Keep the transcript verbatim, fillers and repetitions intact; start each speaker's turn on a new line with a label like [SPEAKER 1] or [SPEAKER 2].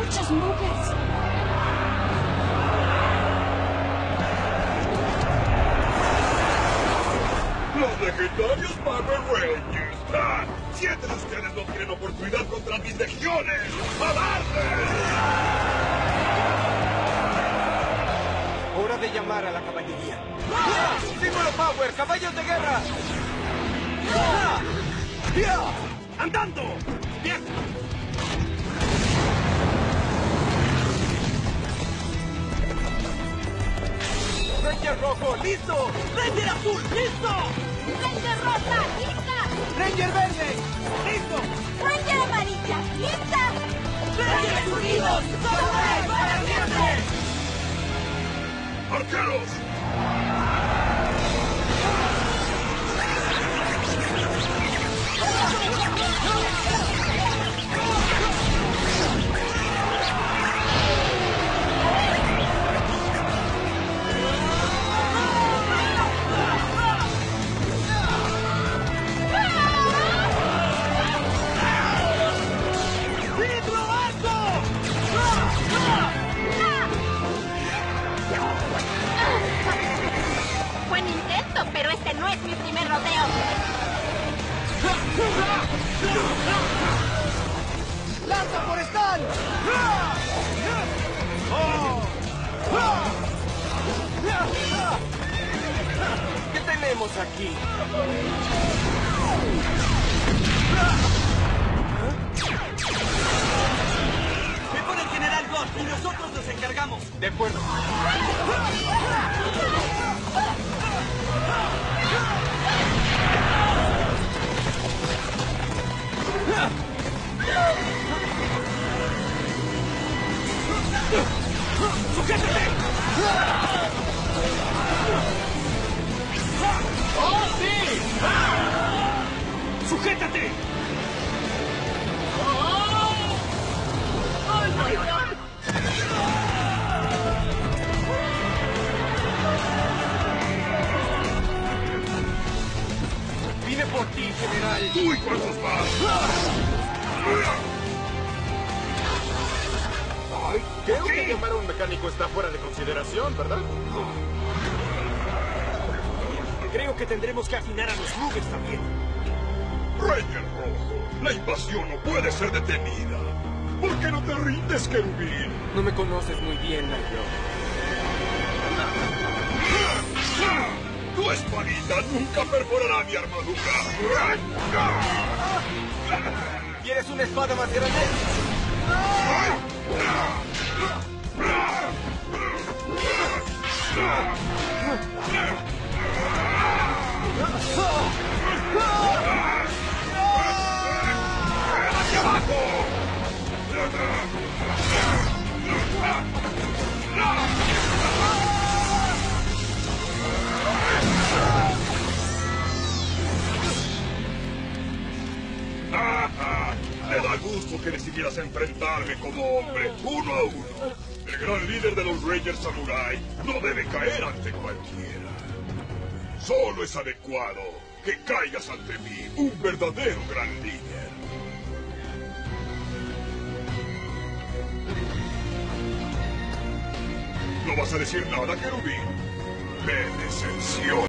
[SPEAKER 1] muchos muggles.
[SPEAKER 2] ¡Los legendarios Power Rangers! ¡Ah! ¡Siete de ustedes no tienen oportunidad contra mis legiones! ¡A darle!
[SPEAKER 3] Hora de llamar a la caballería. ¡Ah! ¡Símbolo Power! ¡Caballos de guerra! ¡Ah! ¡Ah! ¡Andando! ¡Bien! ¡Ranger rojo, listo! ¡Ranger azul, listo!
[SPEAKER 1] ¡Ranger rosa, lista!
[SPEAKER 3] ¡Ranger verde, listo!
[SPEAKER 1] ¡Ranger amarilla, lista!
[SPEAKER 3] ¡Rangers unidos! ¡Samurai para siempre!
[SPEAKER 2] ¡Arqueros!
[SPEAKER 1] Buen intento, pero este no es mi primer rodeo.
[SPEAKER 3] ¡Lanza forestal! ¿Qué tenemos aquí? ¡Ve con el general God y nosotros nos encargamos! De acuerdo. ¡Sujétate! ¡Oh, sí! ¡Sujétate!
[SPEAKER 1] ¡Ay, my God!
[SPEAKER 3] Vine por ti, general.
[SPEAKER 2] ¡Uy, cuántos más!
[SPEAKER 4] Ay, creo que llamar a un mecánico está fuera de consideración, ¿verdad?
[SPEAKER 3] Creo que tendremos que afinar a los muggles también.
[SPEAKER 2] ¡Ranger rojo! ¡La invasión no puede ser detenida! ¿Por qué no te rindes, querubín?
[SPEAKER 3] No me conoces muy bien, Nightcrawler.
[SPEAKER 2] ¡Tu espadita nunca perforará mi armadura!
[SPEAKER 3] ¿Quieres una espada más grande?
[SPEAKER 2] ¡Hacia abajo! Me da gusto que decidieras enfrentarme como hombre, uno a uno. El gran líder de los Rangers Samurai no debe caer ante cualquiera. Solo es adecuado que caigas ante mí, un verdadero gran líder. ¿No vas a decir nada, querubín? Me decepciona.